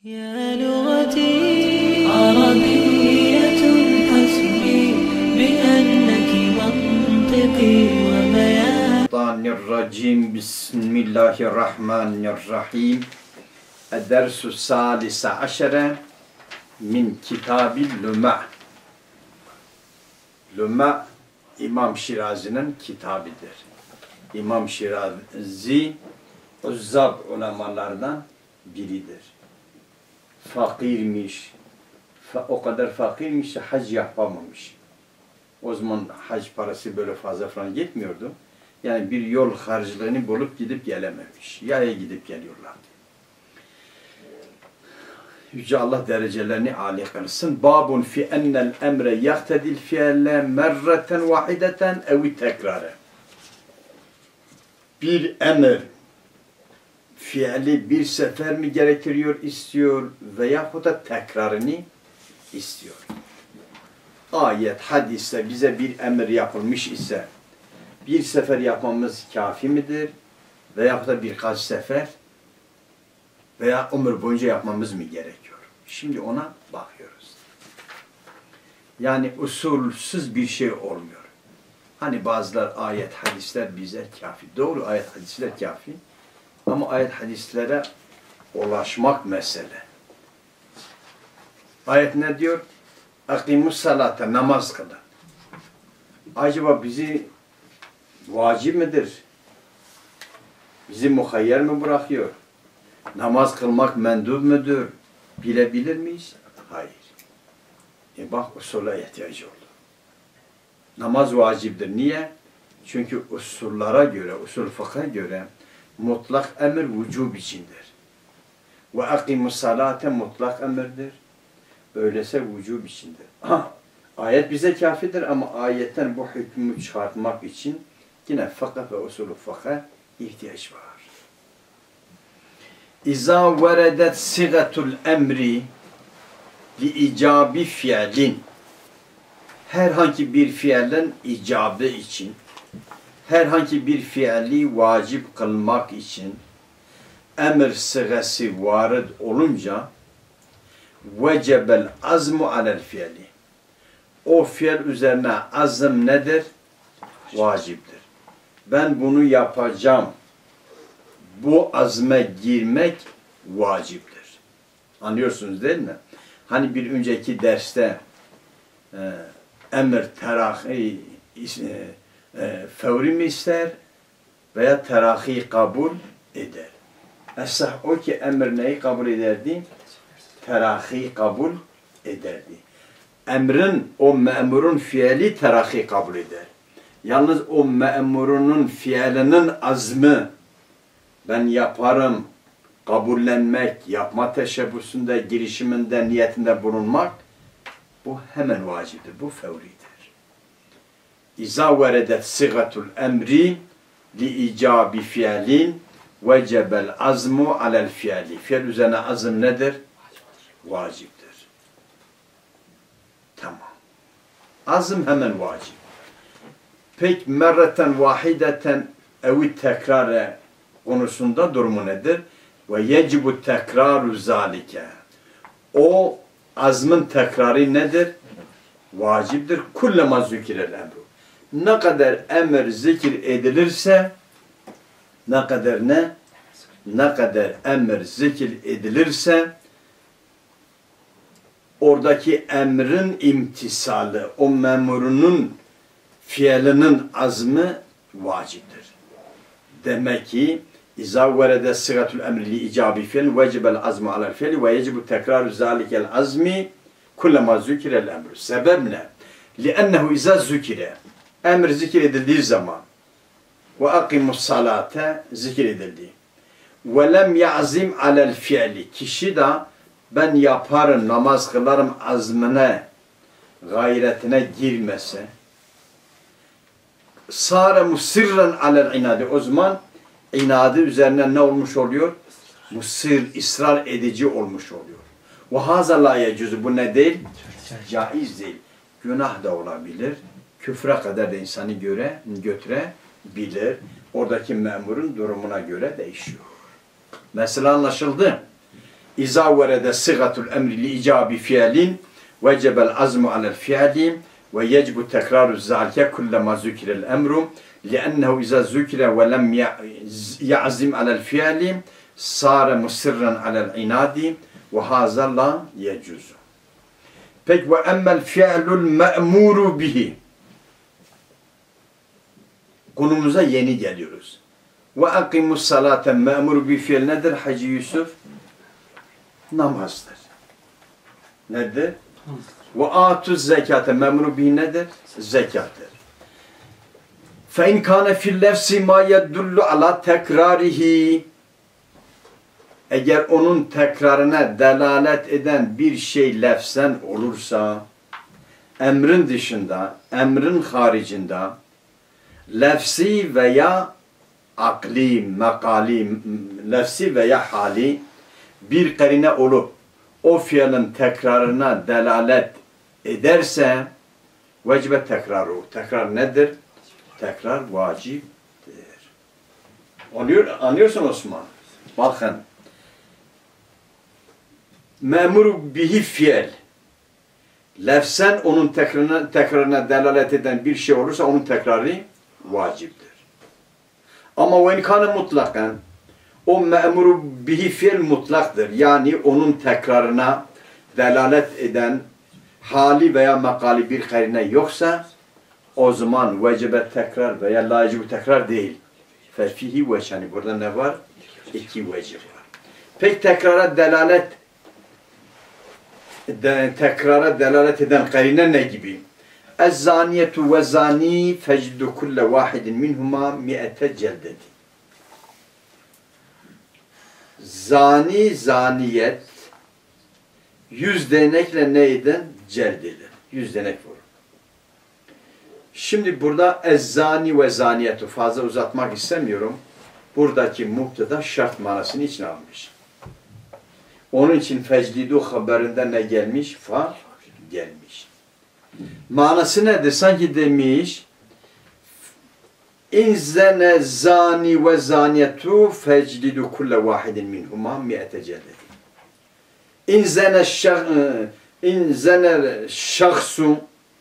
يا لغتي عربية حسبي بأنك منطقي وبيان الرجيم بسم الله الرحمن الرحيم الدرس الثالث عشر من كتاب اللمع. Lüma İmam Şirazi'nin kitabıdır. İmam Şirazi uzzab ulemalardan biridir. Fakirmiş. O kadar fakirmiş ki hac yapamamış. O zaman hac parası böyle fazla falan gitmiyordu. Yani bir yol harcılığını bulup gidip gelememiş. Yaya gidip geliyorlardı. Yüce Allah derecelerini âli kılsın. Babun fi ennel emre yaktedil fi'le merreten vahideten evi tekrare. Bir emir fiili bir sefer mi gerektiriyor, istiyor veyahut da tekrarını istiyor. Ayet, hadiste bize bir emir yapılmış ise bir sefer yapmamız kafi midir? Veyahut da birkaç sefer veya ömür boyunca yapmamız mı gerekiyor? Şimdi ona bakıyoruz. Yani usulsüz bir şey olmuyor. Hani bazılar ayet, hadisler bize kafi. Doğru, ayet, hadisler kafi. Ama ayet, hadislere ulaşmak mesele. Ayet ne diyor? Akimus salate, namaz kılın. Acaba bizi vacip midir? Bizi muhayyer mi bırakıyor? Namaz kılmak mendub müdür? Bilebilir miyiz? Hayır. Bak usula ihtiyacı oldu. Namaz vaciptir. Niye? Çünkü usullara göre, usul fıkha göre mutlak emir vücub içindir. Ve akimus salate mutlak emirdir. Öyleyse vücub içindir. Ayet bize kafidir ama ayetten bu hükmü çıkartmak için yine fıkıh ve usul fıkha ihtiyaç var. İza veredet sigatul emri li icabi fiilin, herhangi bir fiilin icabı için, herhangi bir fiili vacip kılmak için emir sigası varid olunca vecebel azmu alel fiili, o fiil üzerine azm nedir? Vaciptir. Ben bunu yapacağım. Bu azme girmek vaciptir. Anlıyorsunuz değil mi? Hani bir önceki derste emir terahi fevri mi ister veya terahi kabul eder. Esas o ki emir neyi kabul ederdi? Terahi kabul ederdi. Emrin, o memurun fiili terahi kabul eder. Yalnız o memurunun fiilinin azmi, ben yaparım, kabullenmek, yapma teşebbüsünde, girişiminde, niyetinde bulunmak, bu hemen vaciptir, bu fevridir. İza veredet sigatul emri li icabi fiilin vecebel azmu alel fiili. Fiil üzerine azm nedir? Vaciptir. Tamam. Azm hemen vacip. Peki merreten vahideten evi tekrare konusunda durumu nedir? Ve yecibu tekraru zalike. O azmın tekrarı nedir? Vaciptir. Kullema zükirel emru. Ne kadar emir zikir edilirse, ne kadar ne? Ne kadar emir zikir edilirse, oradaki emrin imtisalı, o memurunun fiilinin azmi vaciptir. Demek ki İza verede sigatul emri li icabi fiil vecibel azmu alel fiil ve yecibu tekraru zalikel azmi kullama zükirel emru. Sebep ne? Li'ennehu iza zükire, emir zikir edildiği zaman ve akimus salate zikir edildi. Ve lem ya'zim alel fiili, kişi de ben yaparım, namaz kılarım azmine, gayretine girmese, sâre musirren alel inadi, o zaman inadı üzerine ne olmuş oluyor? Musir, ısrar edici olmuş oluyor. Ve hâzâ lâ yecüzü, bu ne değil? Caiz değil. Günah da olabilir. Küfre kadar da insanı götürebilir. Oradaki memurun durumuna göre değişiyor. Mesela anlaşıldı. İza verede sıgatul emri li icabi fiilin vecebel azmu alel fiili ve yecbu tekraru zalike kullama zükirel emru li'ennehu iza zükire ve lem ya'zim alel fiili sâre musirran alel inadi ve hâzâ la yecuzu. Peki ve emmel fi'lul me'muru bihi. Konumuza yeni geliyoruz. Ve akimus salate me'muru bi fiil nedir Hacı Yusuf? Namazdır. Nedir? Ve atuz zekate me'muru bihi nedir? Zekattır. Fe in kâne fil lefsi ma yeddullu ala tekrarihi. Eğer onun tekrarına delalet eden bir şey lefzen olursa, emrin dışında, emrin haricinde, lefsi veya akli, mekali, lefsi veya hali bir karine olup o fiilin tekrarına delalet ederse vecibe tekrarı. Tekrar nedir? Tekrar vaciptir. Anlıyorsun Osman? Bakın. Memur bihi fiil. Lefsen onun tekrarına delalet eden bir şey olursa onun tekrarı vaciptir. Ama ve inkâne mutlakan o memur bihi fiil mutlaktır. Yani onun tekrarına delalet eden hali veya makali bir karine yoksa o zaman vecibe tekrar veya lacibu tekrar değil. Fefihi veçani. Burada ne var? İki vecib var. Peki tekrara delalet eden karine ne gibi? Ez-zaniyetu ve zani fecdu kulle vahidin minhuma mi'ete celdeti. Zani, zaniyet 100 denekle neyden? Celdilir. 100 denek vurur. Şimdi burada ez-zani ve zaniyetu fazla uzatmak istemiyorum. Buradaki muhteda şart manasını içine almış. Onun için feclidu haberinde ne gelmiş? Fa gelmiş. Manası nedir? Sanki demiş İnzene zani ve zaniyetu feclidu kulle vahidin minhuma mi'ete ceddeti. İnzene şahsu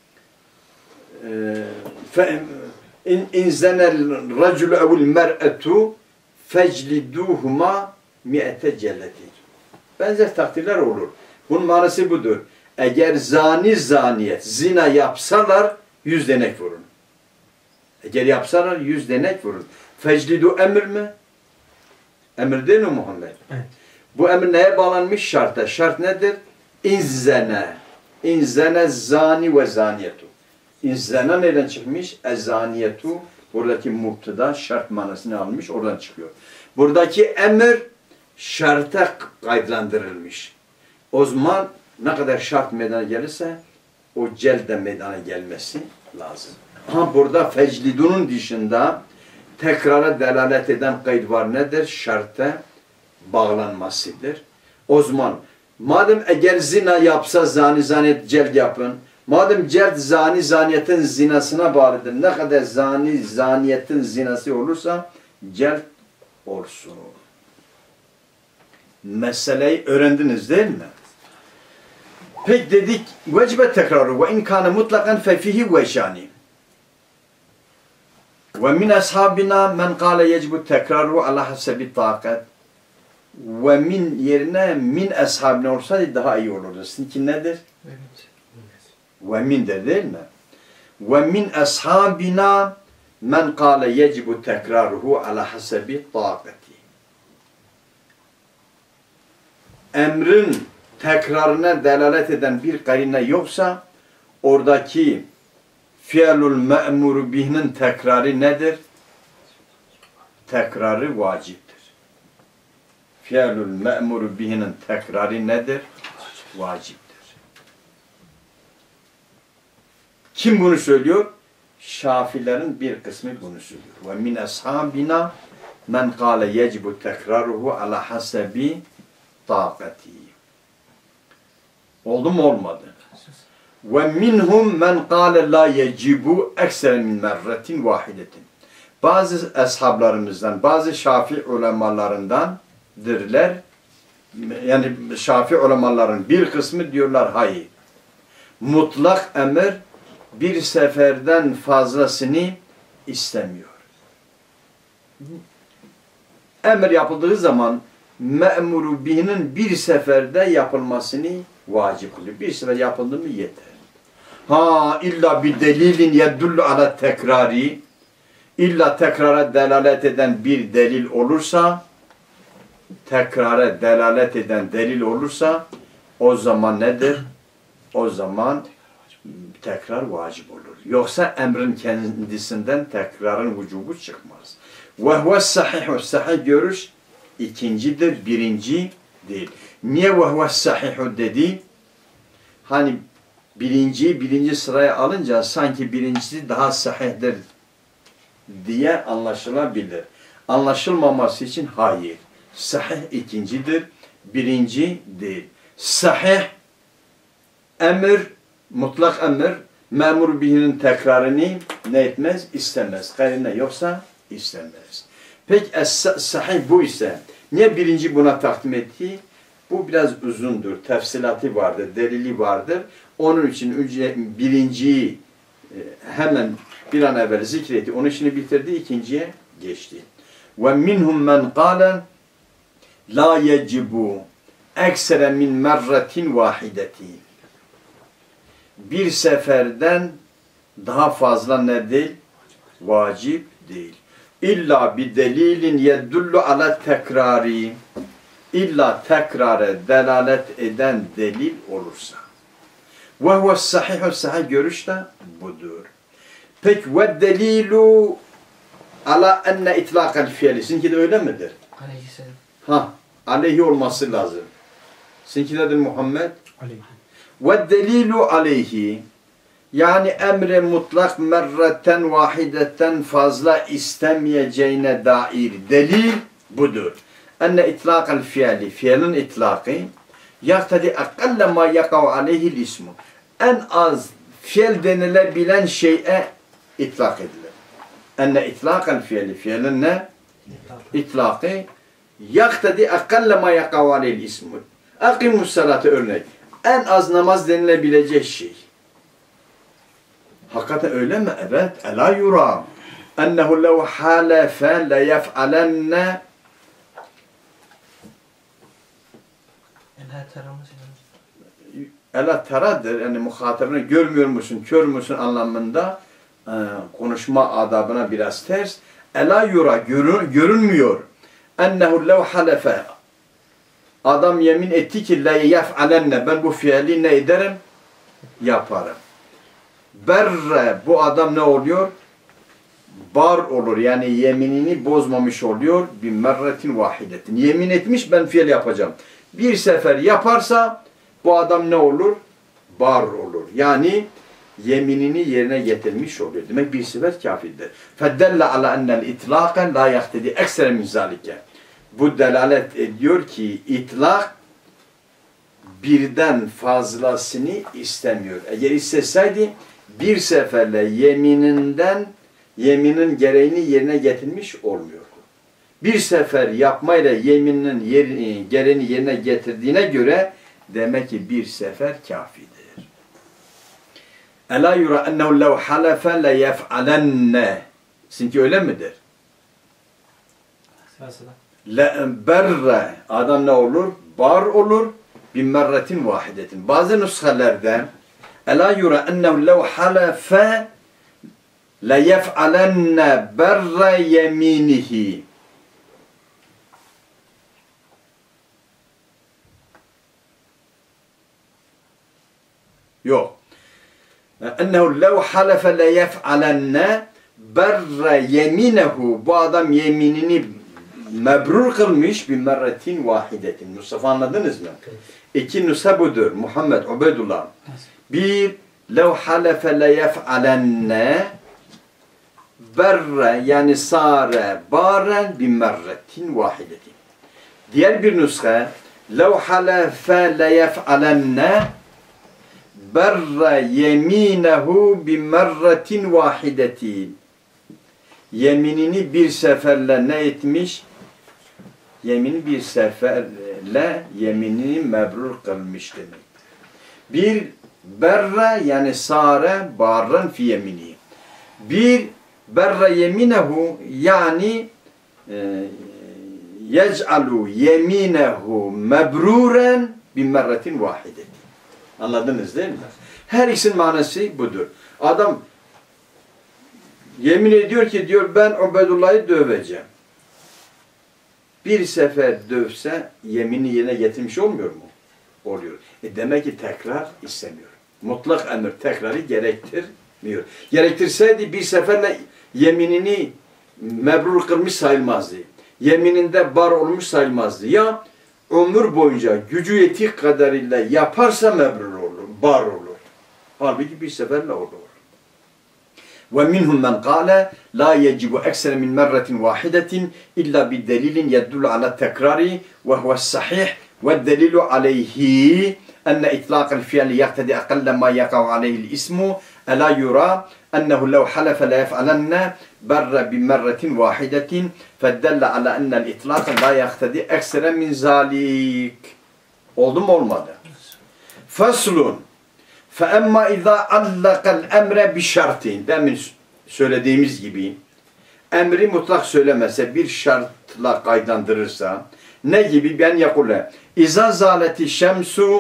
İnzene raculu evul mer'etu fecliduhuma mi'ete ceddeti. Benzer takdirler olur. Bunun manası budur. Eğer zani zaniyet zina yapsalar 100 denek vurun. Eğer yapsalar 100 denek vurun. Feclidu emir mi? Emir değil mi Muhammed? Evet. Bu emir neye bağlanmış? Şarta. Şart nedir? İnzene. İnzene zani ve zaniyetu. İnzene neden çıkmış? Ezaniyetu. Buradaki muhteda şart manasını almış. Oradan çıkıyor. Buradaki emir şarta kaydlandırılmış. O zaman ne kadar şart meydana gelirse o celde meydana gelmesi lazım. Ha burada feclidunun dışında tekrara delalet eden kayıt var nedir? Şarta bağlanmasıdır. O zaman madem eğer zina yapsa zani zaniyet celd yapın. Madem celd zani zaniyetin zinasına bağlıdır. Ne kadar zani zaniyetin zinası olursa celd olsun. Meseleyi öğrendiniz değil mi? Peki dedik vecibe tekrarı ve in kana mutlakan fe fihi veşani. Ve min ashabina men kâle yecibu tekrarı ala hasebi takat. Ve min yerine min ashabina olsaydı daha iyi olurdu. Sizinki nedir? Ve min de değil mi? Ve min ashabina men kâle yecibu tekrarı ala hasebi takati. Emrin tekrarına delalet eden bir karine yoksa oradaki fiilul me'muru bih'nin tekrarı nedir? Tekrarı vaciptir. Fiilul me'muru bih'nin tekrarı nedir? Vaciptir. Kim bunu söylüyor? Şafilerin bir kısmı bunu söylüyor. Ve min ashabina men kâle yecibu tekraruhu ala hasebi takati. Oldu mu olmadı? Ve minhum men kâle la yecibu ekser min merretin vahidetin. Bazı ashablarımızdan, bazı Şafii ulemalarındandırlar. yani Şafii ulemaların bir kısmı diyorlar hayır. Mutlak emir bir seferden fazlasını istemiyor. Emir yapıldığı zaman me'muru bihinin bir seferde yapılmasını vacip kılıyor. Bir sefer yapıldı mı yeter. Ha illa bir delilin yedullu ala tekrari, illa tekrara delalet eden bir delil olursa, tekrara delalet eden delil olursa o zaman nedir? O zaman tekrar vacip olur. Yoksa emrin kendisinden tekrarın vücubu çıkmaz. Ve huve sahih, sahih görüş ikincidir, birinci değil. Niye ve huve sahih dedi? Hani birinci sıraya alınca sanki birincisi daha sahihdir diye anlaşılabilir. Anlaşılmaması için hayır. Sahih ikincidir, birinci değil. Sahih emir, mutlak emir, memur bihinin tekrarını ne etmez? İstemez. Gayrine yoksa istemez. Peki sahih bu ise niye birinci buna takdim etti? Bu biraz uzundur. Tefsilatı vardır, delili vardır. Onun için önce birinciyi hemen bir an evvel zikretti. Onun işini bitirdi, ikinciye geçti. Ve minhum men qalen la yecibu eksere min merretin vahidetin. Bir seferden daha fazla ne değil? Vacip değil. İlla bir delilin yedullu ala tekrari. İlla tekrare delalet eden delil olursa. Ve huve sahih görüş de budur. Peki ve delilu ala enne itlaqel fiili. Sizinki de öyle midir? Aleyhisselam. Ha, aleyhi olması lazım. Sizinki nedir Muhammed? Aleyhi. Ve delilu aleyhi. Yani emre mutlak merreten vahideten fazla istemeyeceğine dair delil budur. Enne itlaqel fiili. Fiilin itlaqı yaktadi akalle ma yakav aleyhil ismu. En az fiil denilebilen şeye itlak edilir. Enne itlaqel fiili. Fiilin ne? İtlaqı yaktadi akalle ma yakav aleyhil ismu. Akimus salatı örnek. En az namaz denilebilecek şey. Hakikaten öyle mi? Evet. Ela yura. Ennehu lev halefe le yef'alenne Ela teradır. Yani muhatabını görmüyor musun, kör müsün anlamında konuşma adabına biraz ters. Ela yura. Görünmüyor. Ennehu lev halefe. Adam yemin etti ki le yef'alenne. Ben bu fiili ne ederim? Yaparım. Berre, bu adam ne oluyor? Bar olur. Yani yeminini bozmamış oluyor. Bir merretin vahidetin. Yemin etmiş ben fiil yapacağım. Bir sefer yaparsa bu adam ne olur? Bar olur. Yani yeminini yerine getirmiş oluyor. Demek bir sefer kafirdir. Feddelle ala ennel itlaqen la yahtedi eksere min zalike. Bu delalet ediyor ki itlak birden fazlasını istemiyor. Eğer isteseydi bir seferle yeminin gereğini yerine getirmiş olmuyordu. Bir sefer yapmayla yeminin gereğini yerine getirdiğine göre demek ki bir sefer kafidir. Ela yura ennehu lev halefe le yef'alenne. Sizinki öyle midir? Berre. Adam ne olur? Bar olur. Bir merretin vahidetin. Bazı nüshelerde Ela yura ennehu lev halefe le yef'alenne berre yeminihi. Yok. Ennehu lev halefe le yef'alenne berre yeminehu. Bu adam yeminini mebrur kılmış bir merretin vahidetin. Mustafa anladınız mı? İki nüshe budur. Muhammed, Ubeydullah. Bir, lev halefe le yef'alenne berre yani sare baren bir merretin vahidetin. Diğer bir nüshe lev halefe le yef'alenne berre yeminehu bi merretin vahidetin. Yeminini bir seferle ne etmiş? Yemini bir seferle yeminini mebrur kılmış demek. Bir berre yani sare barran fi yemini. Bir berre yeminehu yani yec'alu yeminehu mebruren bi merretin vahideti. Anladınız değil mi? Her ikisinin manası budur. Adam yemin ediyor ki diyor ben Ubedullah'ı döveceğim. Bir sefer dövse yemini yerine getirmiş olmuyor mu? Oluyor. Demek ki tekrar istemiyor. Mutlak emir tekrarı gerektirmiyor. Gerektirseydi bir seferle yeminini mebrur kılmış sayılmazdı. Yemininde bar olmuş sayılmazdı. Ya ömür boyunca gücü yettiği kadarıyla yaparsa mebrur olur, bar olur. Halbuki bir seferle olur. وَمِنْهُمْ مَنْ قَالَ لَا يَجِبُ أَكْسَرَ مِنْ مَرَّةٍ وَاحِدَةٍ إِلَّا بِالدَّلِيلٍ يَدُّلُ عَلَى التَّكْرَارِ وَهُوَ الصَّحِيحُ وَالدَّلِيلُ عَلَيْهِ أَنَّ إطلاق الفعل يقتضي أقل ما يقع عليه الاسم ألا يرى أنه لو حلف لا يفعلن بر بمرة واحدة فدل على أن الإطلاق لا يقتضي أكثر من ذلك. Oldu mu olmadı? Faslun فَأَمَّا اِذَا عَلَّقَ الْاَمْرَ بِشَرْتٍ Demin söylediğimiz gibi emri mutlak söylemese bir şartla kaydandırırsa ne gibi? Ben yakule اِذَا زَالَتِ الشَّمْسُ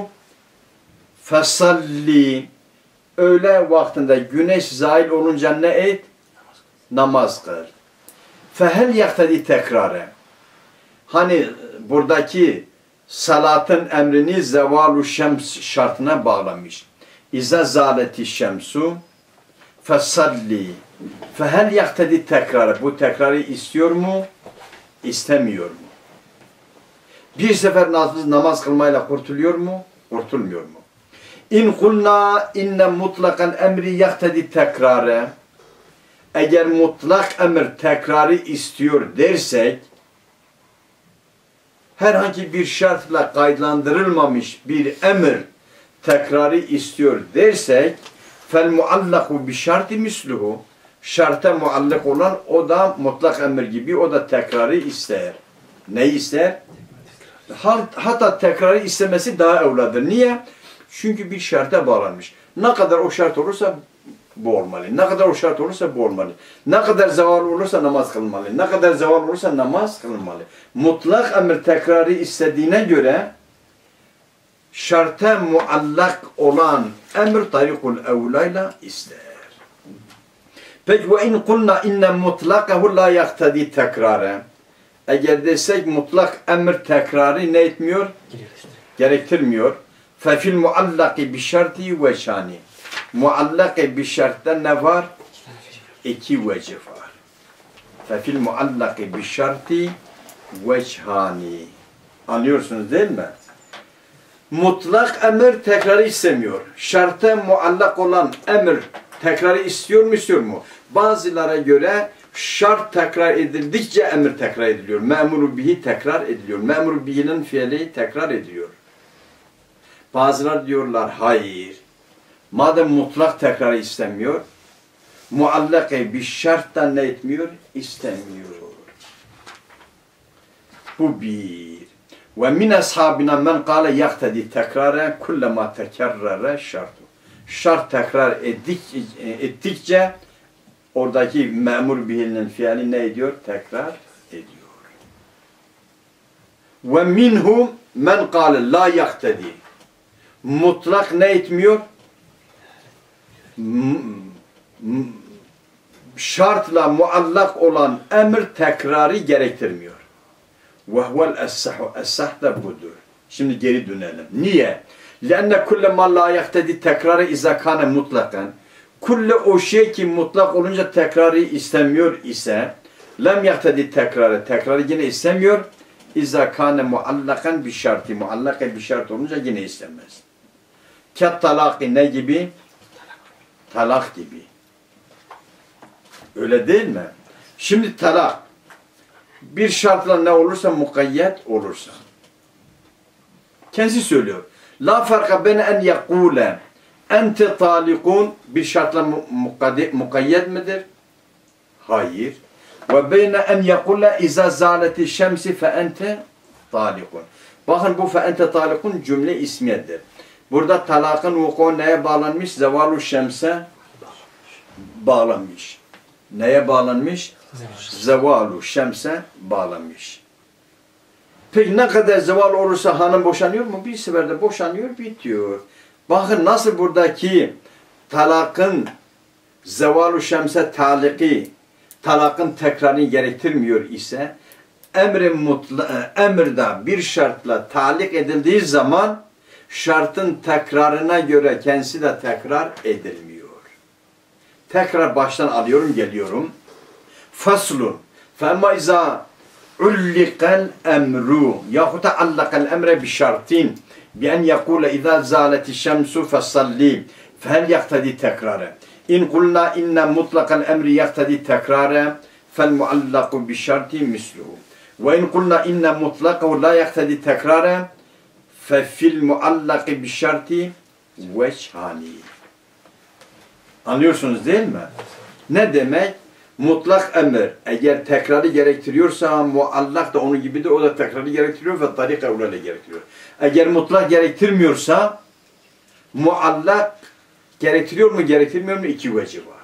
فَصَلِّ Öğle vaktinde güneş zail olunca ne et? Namaz kıl. فَهَلْ يَقْتَدِي tekrare Hani buradaki salatın emrini zevalu şems şartına bağlamış. İza zaleti şemsu fesalli fehel yaktedi tekrarı. Bu tekrarı istiyor mu? İstemiyor mu? Bir sefer namaz kılmayla kurtuluyor mu? Kurtulmuyor mu? İn kulna inne mutlakan emri yaktedi tekrarı. Eğer mutlak emir tekrarı istiyor dersek herhangi bir şartla kaydlandırılmamış bir emir tekrarı istiyor dersek fel muallaku bi şartı misluhu şarta muallak olan o da mutlak emir gibi o da tekrarı ister. Ne ister? Hatta tekrarı istemesi daha evladır. Niye? Çünkü bir şarta bağlanmış. Ne kadar o şart olursa bu olmalı. Ne kadar o şart olursa bu olmalı. Ne kadar zeval olursa namaz kılınmalı. Ne kadar zeval olursa namaz kılınmalı. Mutlak emir tekrarı istediğine göre şarta muallak olan emir tarikul evlayla ister. Peki ve in kulna inne mutlakahu la yaktadi tekrare. Eğer desek mutlak emir tekrarı ne etmiyor? Gerektirmiyor. Fefil muallaki bi şarti ve şani. Muallaki bi şartta ne var? İki vecih var. Fefil muallaki bi şarti ve şani. Anlıyorsunuz değil mi? Mutlak emir tekrarı istemiyor. Şarta muallak olan emir tekrarı istiyor mu istiyor mu? Bazılara göre şart tekrar edildikçe emir tekrar ediliyor. Memuru bihi tekrar ediliyor. Memuru bihinin fiili tekrar ediliyor. Bazılar diyorlar hayır. Madem mutlak tekrarı istemiyor, muallake bir şarttan ne etmiyor? İstemiyor. Bu bir. Ve min ashabina men kâle yaktedi tekrare kullema tekerrere şartu. Şart tekrar ettikçe oradaki memur bihinin fiili ne ediyor? Tekrar ediyor. Ve minhum men kâle la yaktedi. Mutlak ne etmiyor? Şartla muallak olan emir tekrarı gerektirmiyor. وَهُوَ الْاَسَّحُ Esah da budur. Şimdi geri dönelim. Niye? لَاَنَّ كُلَّ مَا لَا يَقْتَدِ tekrarı اِذَا كَانَ مُطْلَقًا Kulle o şey ki mutlak olunca tekrarı istemiyor ise lem yaktedi tekrarı. Tekrarı yine istemiyor. İza kâne muallakan bir şartı. Muallaka bir şart olunca yine istemez. Ket talaki ne gibi? Talak gibi. Öyle değil mi? Şimdi talak bir şartla ne olursa mukayyet olursa. Kendisi söylüyor. La farka bene en yekûle ente talikun bir şartla mukayyet midir? Hayır. Ve beyne en yekûle izâ zâleti şemsi fe ente talikun. Bakın bu fe ente talikun cümle ismiyedir. Burada talakın vuku neye bağlanmış? Zevalu şemse bağlanmış. Neye bağlanmış? Zevalu şemse bağlanmış. Peki ne kadar zeval olursa hanım boşanıyor mu? Bir seferde boşanıyor, bitiyor. Bakın nasıl buradaki talakın zevalu şemse taliki, talakın tekrarını gerektirmiyor ise emirde bir şartla talik edildiği zaman şartın tekrarına göre kendisi de tekrar edilmiyor. Tekrar baştan alıyorum, geliyorum. Faslun. Fema izâ ulliqal emru yahut ta'allaqal emre bi şartin bi en yekule izâ zâleti şemsu fesalli fehel yaktadi tekrara. İn kulna inna mutlaqal emri yaktadi tekrara fel muallaku bi şarti misluhu. Ve in kulna inna mutlaqahu la yaktadi tekrara fe fil muallaki bi şarti veçhani. Anlıyorsunuz değil mi? Ne demek? Mutlak emir eğer tekrarı gerektiriyorsa muallak da onun gibidir. O da tekrarı gerektiriyor ve tarika öyle gerektiriyor. Eğer mutlak gerektirmiyorsa muallak gerektiriyor mu gerektirmiyor mu? İki vecih var.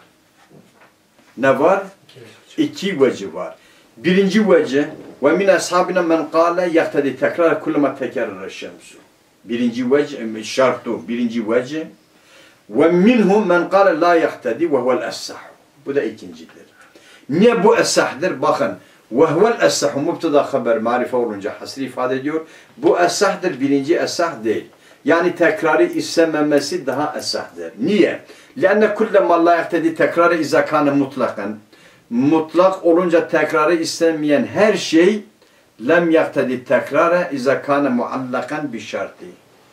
Ne var? İki vecih var. Birinci vecih ve min ashabina men kâle yaktadi tekrar kullama tekerrer şemsu. Birinci vecih şartu. Birinci vecih ve minhum men kâle la yaktadi ve huvel essah. Bu da ikincidir. Niye bu esahdır? Bakın. وَهُوَ الْاَسَّحُ Mubtada haber marife olunca hasri ifade ediyor. Bu esahdır. Birinci esah değil. Yani tekrarı istememesi daha esahdır. Niye? لَاَنَّ كُلَّ مَا لَا يَحْتَدِي tekrarı اِذَا كَانَ مُطْلَقًا Mutlak olunca tekrarı istemeyen her şey lem yaktedi tekrara اِذَا كَانَ مُعَلَّقًا بِشَرْتِ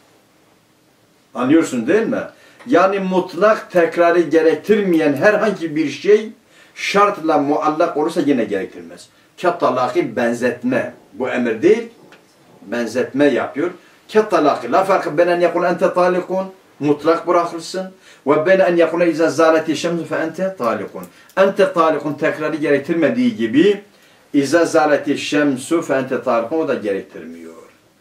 Anlıyorsun değil mi? Yani mutlak tekrarı gerektirmeyen herhangi bir şey şartla muallak olursa yine gerektirmez. Kettalaki benzetme. Bu emir değil. Benzetme yapıyor. Kettalaki. La farkı benen yakul ente talikun. Mutlak bırakırsın. Ve benen yakul iza zaleti şemsu fe ente talikun. Ente talikun tekrarı gerektirmediği gibi iza zaleti şemsu fe ente talikun o da gerektirmiyor.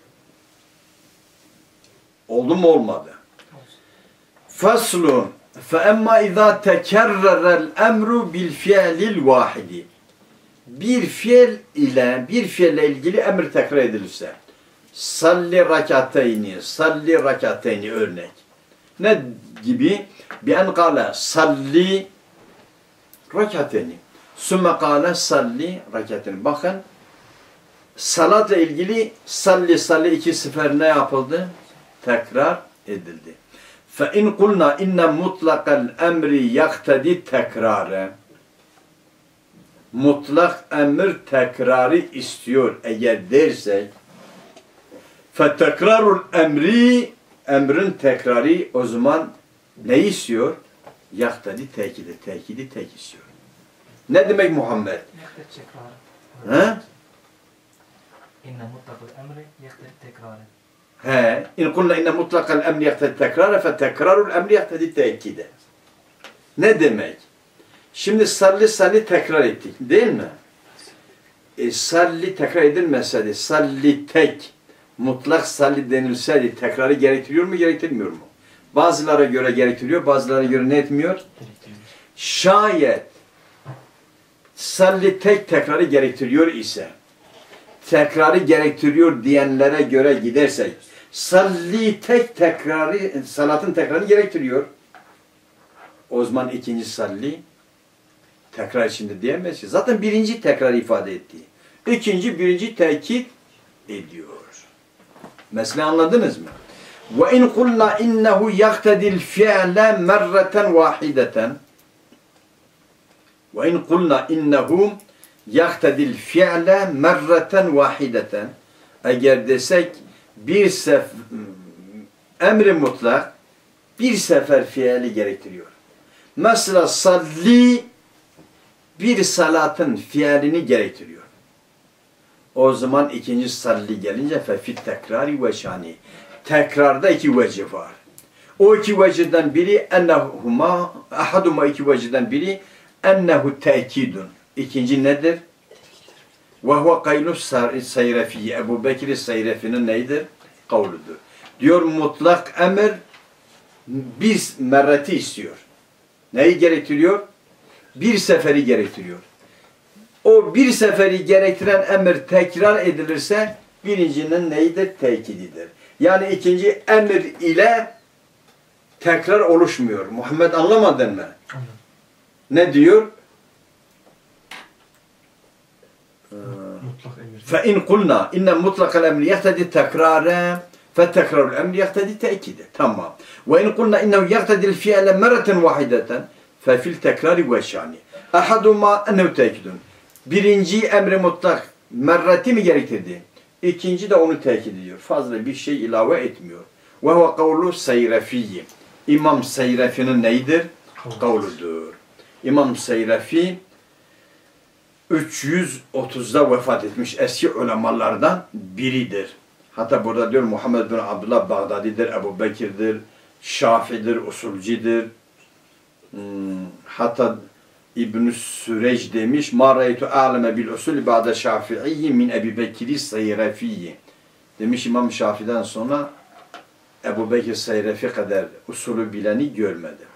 Oldu mu olmadı? Faslun. فَاَمَّا اِذَا تَكَرَّرَ الْاَمْرُ بِالْفِعْلِ الْوَاحِدِ Bir fiille ilgili emir tekrar edilirse salli rakateyni örnek. Ne gibi? بِاَنْ قَالَ salli rakateyni sümme قَالَ salli rakateyni. Bakın salatla ilgili salli iki sefer ne yapıldı? Tekrar edildi. فَاِنْ قُلْنَا اِنَّ مُطْلَقَ الْاَمْرِ يَقْتَدِي tekrarı. Mutlak emir tekrarı istiyor eğer dersek فَتَكْرَارُ الْاَمْرِ emrin tekrarı o zaman ne istiyor? Yaktadi tekidi tek istiyor. Ne demek Muhammed? Ha? İnne mutlakul emri yaktadi tekrarı. İn kulna inne mutlakal emri yaktadi tekrara fe tekrarul emri yaktadi tekide. Ne demek? Şimdi salli tekrar ettik değil mi? Salli tekrar edilmeseydi, salli tek, mutlak salli denilseydi tekrarı gerektiriyor mu gerektirmiyor mu? Bazılara göre gerektiriyor, bazılara göre ne etmiyor? Şayet salli tek tekrarı gerektiriyor ise tekrarı gerektiriyor diyenlere göre gidersek salli tek tekrarı, salatın tekrarını gerektiriyor. O zaman ikinci salli tekrar içinde diyemez ki. Zaten birinci tekrar ifade etti. Birinci tekit ediyor. Mesele anladınız mı? Ve in kulna innehu yaktedil fi'le merreten vahideten. Ve in kulna innehu yaktedil fi'le merreten vahideten. Eğer desek emri mutlak bir sefer fiili gerektiriyor. Mesela salli bir salatın fiilini gerektiriyor. O zaman ikinci salli gelince fefit tekrari ve şani. Tekrarda iki vecih var. O iki vecihden biri ennehuma, ahaduma iki vecihden biri ennehu tekidun. İkinci nedir? Ve huve kaylus sayrefi. Ebu Bekir Sayrefi'nin neydir? Kavludur. Diyor mutlak emir bir merreti istiyor. Neyi gerektiriyor? Bir seferi gerektiriyor. O bir seferi gerektiren emir tekrar edilirse birincinin neyidir? Tekididir. Yani ikinci emir ile tekrar oluşmuyor. Muhammed anlamadın mı? Anladım. Ne diyor? Mutlak emir. فَاِنْ قُلْنَا اِنَّ مُطْلَقَ الْاَمْرِ يَقْتَدِ تَكْرَارًا فَتَكْرَارُ الْاَمْرِ يَقْتَدِ تَأْكِيدًا. Tamam. وَاِنْ قُلْنَا اِنَّهُ يَقْتَدِ الْفِعْلَ مَرَّةً وَاحِدَةً فَفِي الْتَكْرَارِ وَالشَّانِ اَحَدُمَا اَنَّهُ تَأْكِدٌ. Birinci emri mutlak merreti mi gerektirdi? İkinci de onu tekit ediyor. Fazla bir şey ilave etmiyor. وَهُوَ قَوْلُ سَيْرَفِيِّ. İmam Sayrefi'nin neydir? Kavludur. İmam Sayrefi 330'da vefat etmiş eski ulemalardan biridir. Hatta burada diyor Muhammed bin Abdullah Bağdadi'dir, Ebu Bekir'dir, Şafi'dir, usulcidir. Hatta İbn-i Süreç demiş, مَا رَيْتُ أَعْلَمَ بِالْاُسُولِ بَعْدَ شَافِعِيِّ مِنْ اَبِي بَكِرِ Sayrefi'yi. Demiş İmam Şafi'den sonra Ebu Bekir Sayrefi kadar usulü bileni görmedi.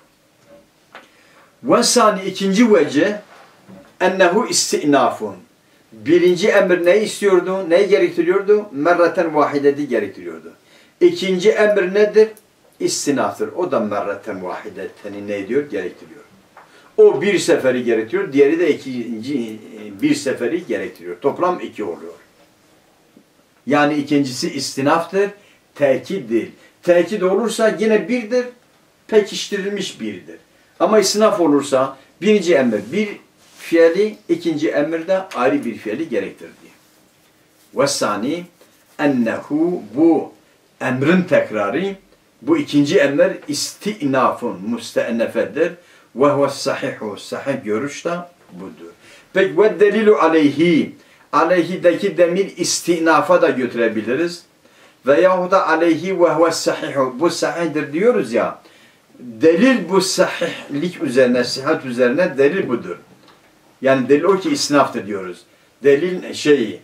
Vesani ikinci vecih ennehu istinafun. Birinci emir ne istiyordu? Neyi gerektiriyordu? Merreten vahideti gerektiriyordu. İkinci emir nedir? İstinaftır. O da merreten vahideteni ne diyor? Gerektiriyor. O bir seferi gerektiriyor. Diğeri de ikinci bir seferi gerektiriyor. Toplam 2 oluyor. Yani ikincisi istinaftır. Tekid değil. Tekid olursa yine birdir. Pekiştirilmiş biridir. Ama istinaf olursa birinci emir bir fiili, ikinci emirde ayrı bir fiili gerektirir diye. Vesani ennehu bu emrin tekrarı, bu ikinci emir istinafun müstennefedir. Ve huve sahihu, sahih görüş de budur. Peki ve delilu aleyhi, aleyhideki demir istinafa da götürebiliriz. Veyahut da aleyhi ve huve sahihu, bu sahihdir diyoruz ya. Delil bu sahihlik üzerine, sıhhat üzerine delil budur. Yani delil o ki isnaftır diyoruz. Delil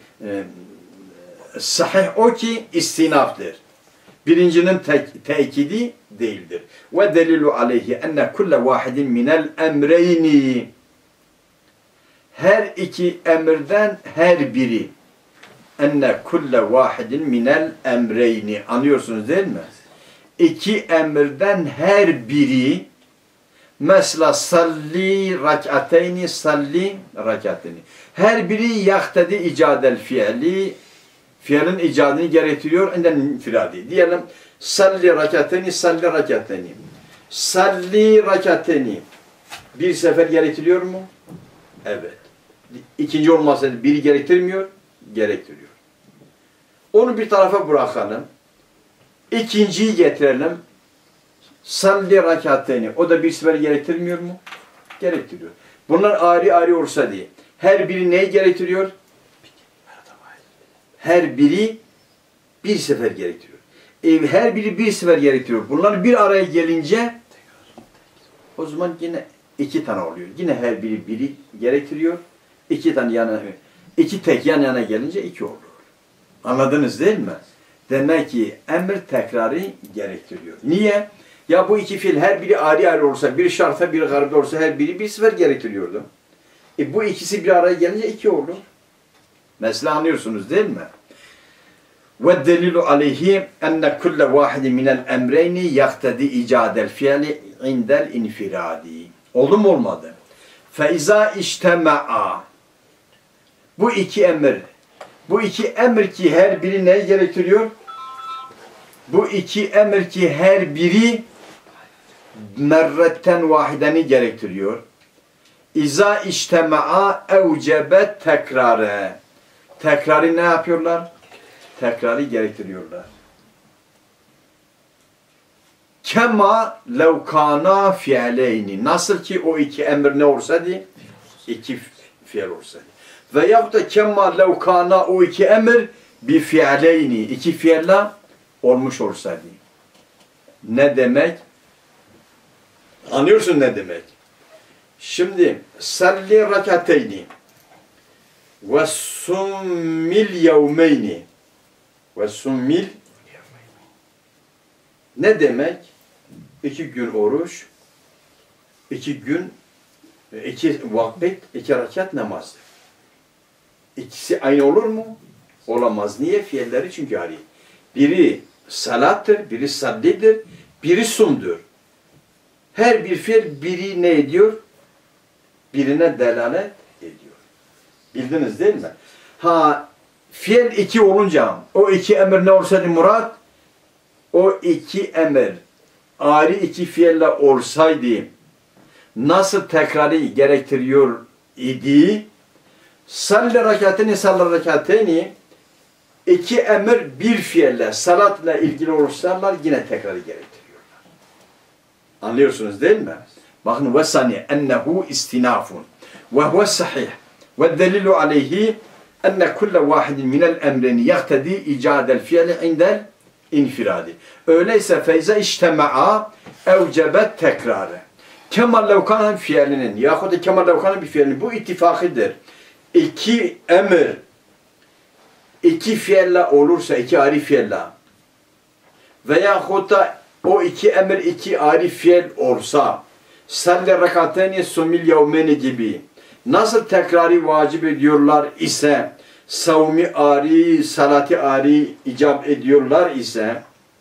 sahih o ki istinaftır. Birincinin tekidi değildir. Ve delilu aleyhi enne kulle vahidin minel emreyni. Her iki emirden her biri. Enne kulle vahidin minel emreyni. Anlıyorsunuz değil mi? İki emirden her biri, mesela salli rak'ateyni, salli rak'ateyni. Her biri yaktedi icadel fiili, fiilin icadını gerektiriyor, enden infiradi. Diyelim salli rak'ateyni, salli rak'ateyni. Salli rak'ateyni. Bir sefer gerektiriyor mu? Evet. İkinci olmasa biri gerektirmiyor, gerektiriyor. Onu bir tarafa bırakalım. İkinciyi getirelim. Salli rakateni. O da bir sefer gerektirmiyor mu? Gerektiriyor. Bunlar ayrı ayrı olsa diye. Her biri neyi gerektiriyor? Her biri bir sefer gerektiriyor. Her biri bir sefer gerektiriyor. Bunlar bir araya gelince o zaman yine 2 tane oluyor. Yine her biri gerektiriyor. 2 tane yana, 2 tek yan yana gelince 2 oluyor. Anladınız değil mi? Demek ki emir tekrarı gerektiriyor. Niye? Ya bu iki fiil her biri ayrı ayrı olsa, bir şarta bir garipte olsa her biri bir sefer gerektiriyordu. Bu ikisi bir araya gelince 2 olur. Mesela anlıyorsunuz değil mi? Ve delilu aleyhi enne kulle vahidi minel emreyni yaktedi icadel fiili indel infiradi. Oldu mu olmadı? Fe izâ iştema'a. Bu iki emir ki her biri neyi gerektiriyor? Bu iki emir ki her biri merretten vahideni gerektiriyor. İza iştema'a evcebe tekrare. Tekrarı ne yapıyorlar? Tekrarı gerektiriyorlar. Kema levkana fiileyni. Nasıl ki o iki emir ne olsaydı? 2 fiil olsaydı. Veyahut da kemma levkana o iki emir bi fiileyni. 2 fiille olmuş olsaydı. Ne demek? Anlıyorsun ne demek? Şimdi salli rakateyni ve summil yevmeyni. Ve summil ne demek? 2 gün oruç, 2 gün, 2 vakit, 2 rekat namazdır. İkisi aynı olur mu? Olamaz. Niye? Fiilleri çünkü ayrı. Biri salattır, biri sallidir, biri sumdur. Her bir fiil biri ne ediyor? Birine delalet ediyor. Bildiniz değil mi? Ha, fiil 2 olunca, o 2 emir ne olsaydı Murat? O 2 emir ayrı 2 fiille olsaydı nasıl tekrarı gerektiriyor idi? Salli rekatini, salli rekatini 2 emir bir fiille, salatla ilgili olursalar yine tekrarı gerektiriyorlar. Anlıyorsunuz değil mi? Bakın ve sani ennehu istinafun ve huve sahih ve delilu aleyhi enne kulle vahidin minel emrini yaktedi icadel fiili indel infiradi. Öyleyse feyze iştema'a evcebet tekrarı. Kemal levkanın fiilinin yahut da kemal levkanın bir fiilinin bu ittifakıdır. 2 emir 2 fiille olursa, 2 ayrı fiille veyahut da o 2 emir 2 ayrı fiil olsa salli rekateni sumil yevmeni gibi nasıl tekrarı vacip ediyorlar ise savmi ayrı, salati ayrı icap ediyorlar ise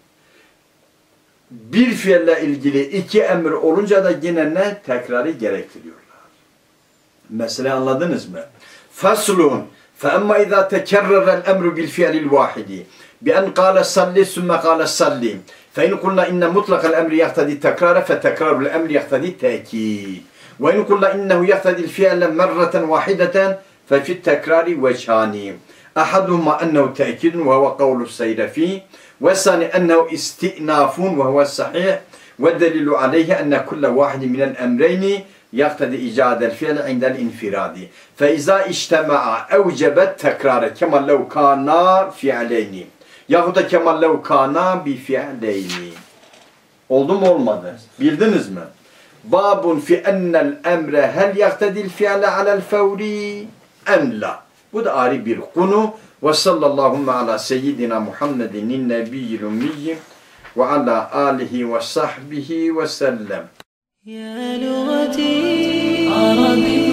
bir fiille ilgili 2 emir olunca da yine ne? Tekrarı gerektiriyorlar. Mesele anladınız mı? Faslun فَأَمَّا اِذَا تَكَرَّرَ الْاَمْرُ بِالْفِعْلِ الْوَاحِدِ بِأَنْ قَالَ صَلِّ ثُمَّ قَالَ صَلِّ فَاِنْ قُلْنَا اِنَّ مُطْلَقَ الْاَمْرِ يَقْتَدِي التَّكْرَارَ فَتَكْرَارُ الْاَمْرِ يَقْتَدِي التَّأْكِيدِ وَاِنْ قُلْنَا اِنَّهُ يَقْتَدِي الْفِعْلَ مَرَّةً وَاحِدَةً فَفِي التَّكْرَارِ وَجْهَانِ أَحَدُهُمَا أَنَّهُ تَأْكِيدٌ وَهُوَ قَوْلُ السَّيْرَفِيِّ وَالثَّانِي أَنَّهُ اسْتِئْنَافٌ وَهُوَ الصَّحِيحُ وَالدَّلِيلُ عَلَيْهِ أَنَّ كُلَّ واحد من الأمرين يقتضي إيجاد الفعل عند الانفراد فإذا اجتمع أوجب التكرار كما لو كان فعلين yahut da كما لو كان بفعلين. Oldu mu olmadı? Bildiniz mi? Babun fi ennel emre hel yaktedil fi'le alel fevri em la. Bu da ayrı bir konu. Ve sallallahu ala seyyidina Muhammedin nebiyyil ummiyyim ve ala alihi ve sahbihi ve sellem. يا لغتي عربي